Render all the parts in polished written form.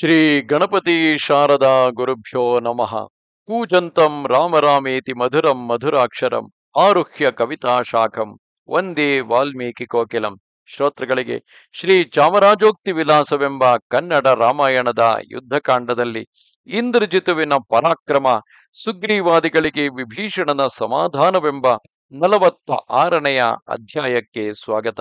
ಶ್ರೀ ಗಣಪತಿ ಶಾರದಾ ಗುರುಭ್ಯೋ ನಮಃ. ಕೂಜಂತಂ ರಾಮ ರಾಮೇತಿ ಮಧುರಂ ಮಧುರಾಕ್ಷರಂ ಆರುಹ್ಯ ಕವಿತಾ ಶಾಖಂ ವಂದೇ ವಾಲ್ಮೀಕಿ ಕೋಕಿಲಂ. ಶ್ರೋತೃಗಳಿಗೆ ಶ್ರೀ ಚಾಮರಾಜೋಕ್ತಿ ವಿಲಾಸವೆಂಬ ಕನ್ನಡ ರಾಮಾಯಣದ ಯುದ್ಧಕಾಂಡದಲ್ಲಿ ಇಂದ್ರಜಿತುವಿನ ಪರಾಕ್ರಮ, ಸುಗ್ರೀವಾದಿಗಳಿಗೆ ವಿಭೀಷಣನ ಸಮಾಧಾನವೆಂಬ 46ನೆಯ ಅಧ್ಯಾಯಕ್ಕೆ ಸ್ವಾಗತ.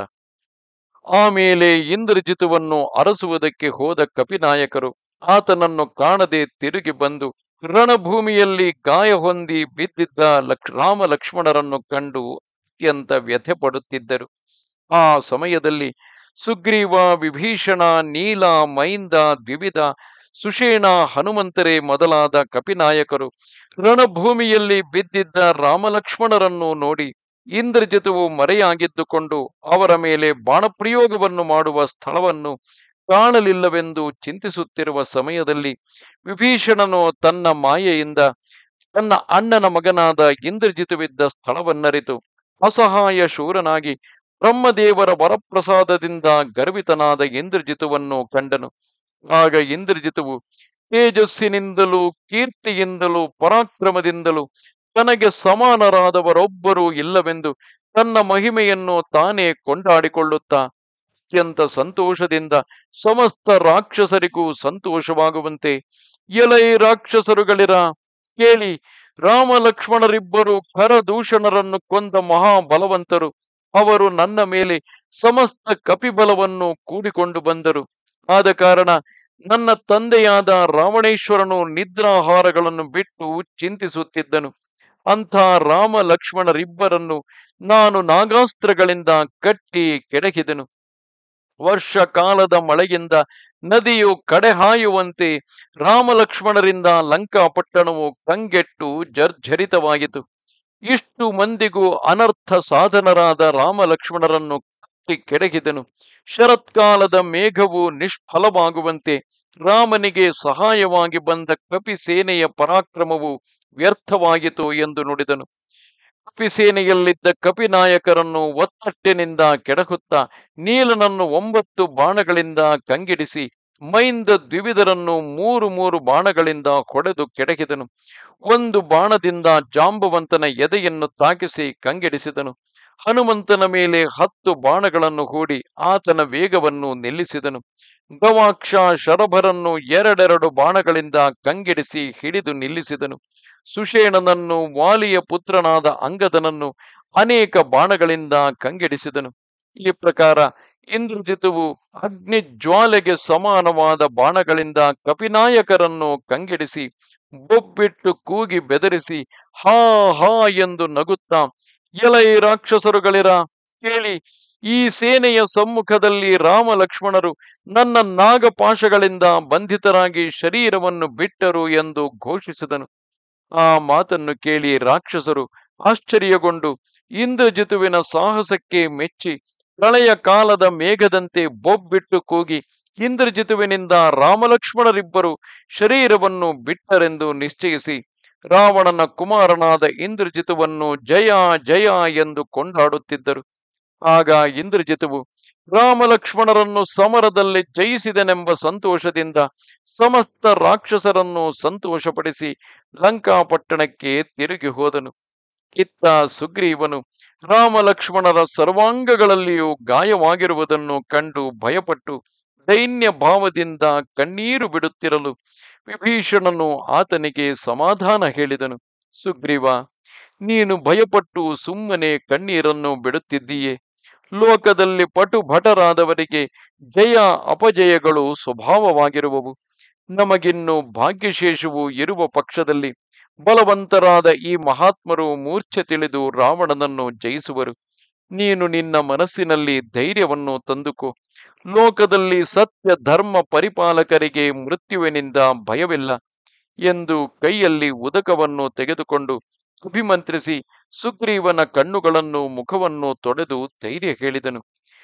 ಆಮೇಲೆ ಇಂದ್ರಜಿತುವನ್ನು ಅರಸುವುದಕ್ಕೆ ಹೋದ ಕಪಿನಾಯಕರು ಆತನನ್ನು ಕಾಣದೆ ತಿರುಗಿ ಬಂದು ರಣಭೂಮಿಯಲ್ಲಿ ಗಾಯ ಹೊಂದಿ ಬಿದ್ದಿದ್ದ ರಾಮ ಲಕ್ಷ್ಮಣರನ್ನು ಕಂಡು ಅತ್ಯಂತ ವ್ಯಥೆ ಪಡುತ್ತಿದ್ದರು. ಆ ಸಮಯದಲ್ಲಿ ಸುಗ್ರೀವ, ವಿಭೀಷಣ, ನೀಲ, ಮೈಂದ, ದ್ವಿವಿಧ, ಸುಷೇಣ, ಹನುಮಂತರೇ ಮೊದಲಾದ ಕಪಿನಾಯಕರು ರಣಭೂಮಿಯಲ್ಲಿ ಬಿದ್ದಿದ್ದ ರಾಮಲಕ್ಷ್ಮಣರನ್ನು ನೋಡಿ ಇಂದ್ರಜಿತುವು ಮರೆಯಾಗಿದ್ದುಕೊಂಡು ಅವರ ಮೇಲೆ ಬಾಣಪ್ರಯೋಗವನ್ನು ಮಾಡುವ ಸ್ಥಳವನ್ನು ಕಾಣಲಿಲ್ಲವೆಂದು ಚಿಂತಿಸುತ್ತಿರುವ ಸಮಯದಲ್ಲಿ ವಿಭೀಷಣನು ತನ್ನ ಮಾಯೆಯಿಂದ ತನ್ನ ಅಣ್ಣನ ಮಗನಾದ ಇಂದ್ರಜಿತುವಿದ್ದ ಸ್ಥಳವನ್ನರಿತು ಅಸಹಾಯ ಶೂರನಾಗಿ ಬ್ರಹ್ಮದೇವರ ವರಪ್ರಸಾದದಿಂದ ಗರ್ವಿತನಾದ ಇಂದ್ರಜಿತುವನ್ನು ಕಂಡನು. ಆಗ ಇಂದ್ರಜಿತುವು ತೇಜಸ್ಸಿನಿಂದಲೂ ಕೀರ್ತಿಯಿಂದಲೂ ಪರಾಕ್ರಮದಿಂದಲೂ ತನಗೆ ಸಮಾನರಾದವರೊಬ್ಬರೂ ಇಲ್ಲವೆಂದು ತನ್ನ ಮಹಿಮೆಯನ್ನು ತಾನೇ ಕೊಂಡಾಡಿಕೊಳ್ಳುತ್ತಾ ಅತ್ಯಂತ ಸಂತೋಷದಿಂದ ಸಮಸ್ತ ರಾಕ್ಷಸರಿಗೂ ಸಂತೋಷವಾಗುವಂತೆ, ಎಲೈ ರಾಕ್ಷಸರುಗಳಿರ ಕೇಳಿ, ರಾಮ ಲಕ್ಷ್ಮಣರಿಬ್ಬರು ಖರದೂಷಣರನ್ನು ಕೊಂದ ಮಹಾಬಲವಂತರು. ಅವರು ನನ್ನ ಮೇಲೆ ಸಮಸ್ತ ಕಪಿಬಲವನ್ನು ಕೂಡಿಕೊಂಡು ಬಂದರು. ಆದ ಕಾರಣ ನನ್ನ ತಂದೆಯಾದ ರಾವಣೇಶ್ವರನು ನಿದ್ರಾಹಾರಗಳನ್ನು ಬಿಟ್ಟು ಚಿಂತಿಸುತ್ತಿದ್ದನು. ಅಂಥ ರಾಮ ಲಕ್ಷ್ಮಣರಿಬ್ಬರನ್ನು ನಾನು ನಾಗಾಸ್ತ್ರಗಳಿಂದ ಕಟ್ಟಿ ಕೆಡಹಿದೆನು. ವರ್ಷ ಕಾಲದ ಮಳೆಯಿಂದ ನದಿಯು ಕಡೆಹಾಯುವಂತೆ ರಾಮ ಲಕ್ಷ್ಮಣರಿಂದ ಲಂಕಾಪಟ್ಟಣವು ಕಂಗೆಟ್ಟು ಜರ್ಝರಿತವಾಯಿತು. ಇಷ್ಟು ಮಂದಿಗೂ ಅನರ್ಥ ಸಾಧನರಾದ ರಾಮ ಲಕ್ಷ್ಮಣರನ್ನು ಕಟ್ಟಿ ಕೆಡಹಿದನು. ಶರತ್ಕಾಲದ ಮೇಘವು ನಿಷ್ಫಲವಾಗುವಂತೆ ರಾಮನಿಗೆ ಸಹಾಯವಾಗಿ ಬಂದ ಕಪಿ ಸೇನೆಯ ಪರಾಕ್ರಮವು ವ್ಯರ್ಥವಾಯಿತು ಎಂದು ನುಡಿದನು. ಕಪಿಸೇನೆಯಲ್ಲಿದ್ದ ಕಪಿನಾಯಕರನ್ನು ಒತ್ತಟ್ಟಿನಿಂದ ಕೆಡಹುತ್ತಾ ನೀಲನನ್ನು 9 ಬಾಣಗಳಿಂದ ಕಂಗೆಡಿಸಿ ಮೈಂದ ದ್ವಿವಿಧರನ್ನು 3 ಬಾಣಗಳಿಂದ ಹೊಡೆದು ಕೆಡಹಿದನು. 1 ಬಾಣದಿಂದ ಜಾಂಬವಂತನ ಎದೆಯನ್ನು ತಾಕಿಸಿ ಕಂಗೆಡಿಸಿದನು. ಹನುಮಂತನ ಮೇಲೆ 10 ಬಾಣಗಳನ್ನು ಹೂಡಿ ಆತನ ವೇಗವನ್ನು ನಿಲ್ಲಿಸಿದನು. ಗವಾಕ್ಷ ಶರಭರನ್ನು 2 ಬಾಣಗಳಿಂದ ಕಂಗೆಡಿಸಿ ಹಿಡಿದು ನಿಲ್ಲಿಸಿದನು. ಸುಷೇಣನನ್ನು, ವಾಲಿಯ ಪುತ್ರನಾದ ಅಂಗದನನ್ನು ಅನೇಕ ಬಾಣಗಳಿಂದ ಕಂಗೆಡಿಸಿದನು. ಈ ಪ್ರಕಾರ ಇಂದ್ರಜಿತುವು ಅಗ್ನಿಜ್ವಾಲೆಗೆ ಸಮಾನವಾದ ಬಾಣಗಳಿಂದ ಕಪಿನಾಯಕರನ್ನು ಕಂಗೆಡಿಸಿ ಬೊಬ್ಬಿಟ್ಟು ಕೂಗಿ ಬೆದರಿಸಿ ಹಾ ಹಾ ಎಂದು ನಗುತ್ತಾ, ಎಲೈ ರಾಕ್ಷಸರುಗಳಿರ ಕೇಳಿ, ಈ ಸೇನೆಯ ಸಮ್ಮುಖದಲ್ಲಿ ರಾಮ ಲಕ್ಷ್ಮಣರು ನನ್ನ ನಾಗಪಾಶಗಳಿಂದ ಬಂಧಿತರಾಗಿ ಶರೀರವನ್ನು ಬಿಟ್ಟರು ಎಂದು ಘೋಷಿಸಿದನು. ಆ ಮಾತನ್ನು ಕೇಳಿ ರಾಕ್ಷಸರು ಆಶ್ಚರ್ಯಗೊಂಡು ಇಂದ್ರಜಿತುವಿನ ಸಾಹಸಕ್ಕೆ ಮೆಚ್ಚಿ ಪ್ರಳಯ ಕಾಲದ ಮೇಘದಂತೆ ಬೊಬ್ಬಿಟ್ಟು ಕೂಗಿ ಇಂದ್ರಜಿತುವಿನಿಂದ ರಾಮಲಕ್ಷ್ಮಣರಿಬ್ಬರು ಶರೀರವನ್ನು ಬಿಟ್ಟರೆಂದು ನಿಶ್ಚಯಿಸಿ ರಾವಣನ ಕುಮಾರನಾದ ಇಂದ್ರಜಿತುವನ್ನು ಜಯ ಜಯ ಎಂದು ಕೊಂಡಾಡುತ್ತಿದ್ದರು. ಆಗ ಇಂದ್ರಜಿತುವು ರಾಮಲಕ್ಷ್ಮಣರನ್ನು ಸಮರದಲ್ಲಿ ಜಯಿಸಿದನೆಂಬ ಸಂತೋಷದಿಂದ ಸಮಸ್ತ ರಾಕ್ಷಸರನ್ನು ಸಂತೋಷಪಡಿಸಿ ಲಂಕಾಪಟ್ಟಣಕ್ಕೆ ತಿರುಗಿ ಹೋದನು. ಇತ್ತ ಸುಗ್ರೀವನು ರಾಮಲಕ್ಷ್ಮಣರ ಸರ್ವಾಂಗಗಳಲ್ಲಿಯೂ ಗಾಯವಾಗಿರುವುದನ್ನು ಕಂಡು ಭಯಪಟ್ಟು ದೈನ್ಯ ಭಾವದಿಂದ ಕಣ್ಣೀರು ಬಿಡುತ್ತಿರಲು ವಿಭೀಷಣನು ಆತನಿಗೆ ಸಮಾಧಾನ ಹೇಳಿದನು. ಸುಗ್ರೀವ, ನೀನು ಭಯಪಟ್ಟು ಸುಮ್ಮನೆ ಕಣ್ಣೀರನ್ನು ಬಿಡುತ್ತಿದ್ದೀಯೇ? ಲೋಕದಲ್ಲಿ ಪಟು ಭಟರಾದವರಿಗೆ ಜಯ ಅಪಜಯಗಳು ಸ್ವಭಾವವಾಗಿರುವವು. ನಮಗಿನ್ನು ಭಾಗ್ಯಶೇಷವು ಇರುವ ಪಕ್ಷದಲ್ಲಿ ಬಲವಂತರಾದ ಈ ಮಹಾತ್ಮರು ಮೂರ್ಛೆ ತಿಳಿದು ರಾವಣನನ್ನು ಜಯಿಸುವರು. ನೀನು ನಿನ್ನ ಮನಸ್ಸಿನಲ್ಲಿ ಧೈರ್ಯವನ್ನು ತಂದುಕೋ. ಲೋಕದಲ್ಲಿ ಸತ್ಯ ಧರ್ಮ ಪರಿಪಾಲಕರಿಗೆ ಮೃತ್ಯುವಿನಿಂದ ಭಯವಿಲ್ಲ ಎಂದು ಕೈಯಲ್ಲಿ ಉದಕವನ್ನು ತೆಗೆದುಕೊಂಡು ಅಭಿಮಂತ್ರಿಸಿ ಸುಗ್ರೀವನ ಕಣ್ಣುಗಳನ್ನು ಮುಖವನ್ನು ತೊಡೆದು ಧೈರ್ಯ ಹೇಳಿದನು.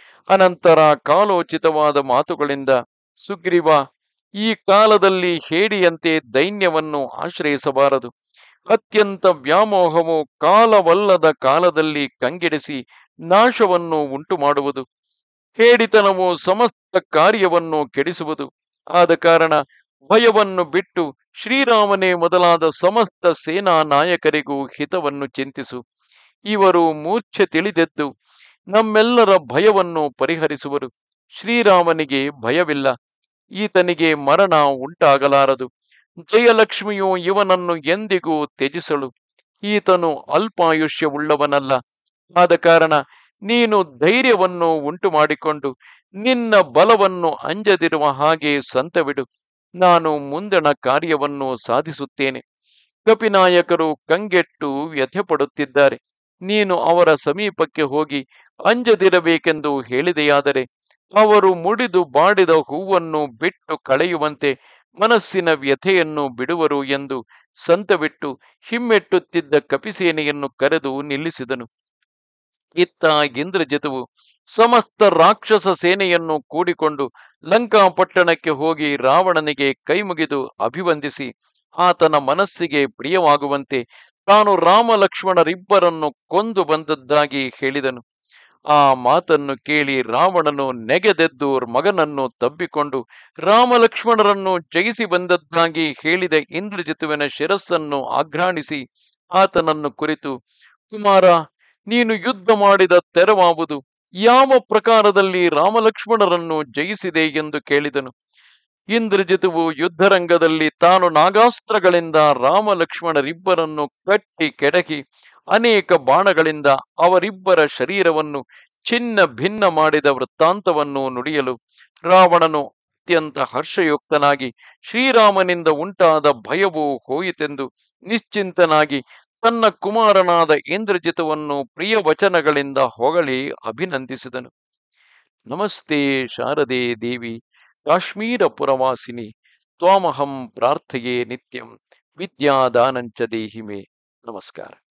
ಅನಂತರ ಕಾಲೋಚಿತವಾದ ಮಾತುಗಳಿಂದ, ಸುಗ್ರೀವ, ಈ ಕಾಲದಲ್ಲಿ ಹೇಡಿಯಂತೆ ದೈನ್ಯವನ್ನು ಆಶ್ರಯಿಸಬಾರದು. ಅತ್ಯಂತ ವ್ಯಾಮೋಹವು ಕಾಲವಲ್ಲದ ಕಾಲದಲ್ಲಿ ಕಂಗೆಡಿಸಿ ನಾಶವನ್ನು ಉಂಟು ಮಾಡುವುದು. ಹೇಡಿತನವು ಸಮಸ್ತ ಕಾರ್ಯವನ್ನು ಕೆಡಿಸುವುದು. ಆದ ಕಾರಣ ಭಯವನ್ನು ಬಿಟ್ಟು ಶ್ರೀರಾಮನೇ ಮೊದಲಾದ ಸಮಸ್ತ ಸೇನಾ ನಾಯಕರಿಗೂ ಹಿತವನ್ನು ಚಿಂತಿಸು. ಇವರು ಮೂರ್ಛೆ ತಿಳಿದೆದ್ದು ನಮ್ಮೆಲ್ಲರ ಭಯವನ್ನು ಪರಿಹರಿಸುವರು. ಶ್ರೀರಾಮನಿಗೆ ಭಯವಿಲ್ಲ, ಈತನಿಗೆ ಮರಣ ಉಂಟಾಗಲಾರದು. ಜಯಲಕ್ಷ್ಮಿಯು ಇವನನ್ನು ಎಂದಿಗೂ ತ್ಯಜಿಸಳು. ಈತನು ಅಲ್ಪಾಯುಷ್ಯವುಳ್ಳವನಲ್ಲ. ಆದ ಕಾರಣ ನೀನು ಧೈರ್ಯವನ್ನು ಉಂಟು ಮಾಡಿಕೊಂಡು ನಿನ್ನ ಬಲವನ್ನು ಅಂಜದಿರುವ ಹಾಗೆ ಸಂತವಿಡು. ನಾನು ಮುಂದಣ ಕಾರ್ಯವನ್ನು ಸಾಧಿಸುತ್ತೇನೆ. ಕಪಿನಾಯಕರು ಕಂಗೆಟ್ಟು ವ್ಯಥೆ ಪಡುತ್ತಿದ್ದಾರೆ. ನೀನು ಅವರ ಸಮೀಪಕ್ಕೆ ಹೋಗಿ ಅಂಜದಿರಬೇಕೆಂದು ಹೇಳಿದೆಯಾದರೆ ಅವರು ಮುಡಿದು ಬಾಡಿದ ಹೂವನ್ನು ಬಿಟ್ಟು ಕಳೆಯುವಂತೆ ಮನಸ್ಸಿನ ವ್ಯಥೆಯನ್ನು ಬಿಡುವರು ಎಂದು ಸಂತವಿಟ್ಟು ಹಿಮ್ಮೆಟ್ಟುತ್ತಿದ್ದ ಕಪಿಸೇನೆಯನ್ನು ಕರೆದು ನಿಲ್ಲಿಸಿದನು. ಇತ್ತ ಇಂದ್ರಜಿತುವು ಸಮಸ್ತ ರಾಕ್ಷಸ ಸೇನೆಯನ್ನು ಕೂಡಿಕೊಂಡು ಲಂಕಾಪಟ್ಟಣಕ್ಕೆ ಹೋಗಿ ರಾವಣನಿಗೆ ಕೈಮುಗಿದು ಅಭಿವಂದಿಸಿ ಆತನ ಮನಸ್ಸಿಗೆ ಪ್ರಿಯವಾಗುವಂತೆ ತಾನು ರಾಮ ಲಕ್ಷ್ಮಣರಿಬ್ಬರನ್ನು ಕೊಂದು ಬಂದದ್ದಾಗಿ ಹೇಳಿದನು. ಆ ಮಾತನ್ನು ಕೇಳಿ ರಾವಣನು ನೆಗೆದೆದ್ದು ಮಗನನ್ನು ತಬ್ಬಿಕೊಂಡು ರಾಮಲಕ್ಷ್ಮಣರನ್ನು ಜಯಿಸಿ ಬಂದದ್ದಾಗಿ ಹೇಳಿದ ಇಂದ್ರಜಿತುವಿನ ಶಿರಸ್ಸನ್ನು ಆಘ್ರಾಣಿಸಿ ಆತನನ್ನು ಕುರಿತು, ಕುಮಾರ, ನೀನು ಯುದ್ಧ ಮಾಡಿದ ತೆರವಾವುದು, ಯಾವ ಪ್ರಕಾರದಲ್ಲಿ ರಾಮಲಕ್ಷ್ಮಣರನ್ನು ಜಯಿಸಿದೆ ಎಂದು ಕೇಳಿದನು. ಇಂದ್ರಜಿತುವು ಯುದ್ಧರಂಗದಲ್ಲಿ ತಾನು ನಾಗಾಸ್ತ್ರಗಳಿಂದ ರಾಮ ಲಕ್ಷ್ಮಣರಿಬ್ಬರನ್ನು ಕಟ್ಟಿ ಕೆಡಕಿ ಅನೇಕ ಬಾಣಗಳಿಂದ ಅವರಿಬ್ಬರ ಶರೀರವನ್ನು ಚಿನ್ನ ಭಿನ್ನ ಮಾಡಿದ ವೃತ್ತಾಂತವನ್ನು ನುಡಿಯಲು ರಾವಣನು ಅತ್ಯಂತ ಹರ್ಷಯುಕ್ತನಾಗಿ ಶ್ರೀರಾಮನಿಂದ ಉಂಟಾದ ಭಯವು ಹೋಯಿತೆಂದು ನಿಶ್ಚಿಂತನಾಗಿ ತನ್ನ ಕುಮಾರನಾದ ಇಂದ್ರಜಿತುವನ್ನು ಪ್ರಿಯ ವಚನಗಳಿಂದ ಹೊಗಳಿ ಅಭಿನಂದಿಸಿದನು. ನಮಸ್ತೆ ಶಾರದೆ ದೇವಿ ಕಾಶ್ಮೀರ ಪುರವಾಸಿನಿ ತ್ವಾಮಹಂ ಪ್ರಾರ್ಥಯೇ ನಿತ್ಯಂ ವಿದ್ಯಾದಾನಂಚ ದೇಹಿ ಮೇ. ನಮಸ್ಕಾರ.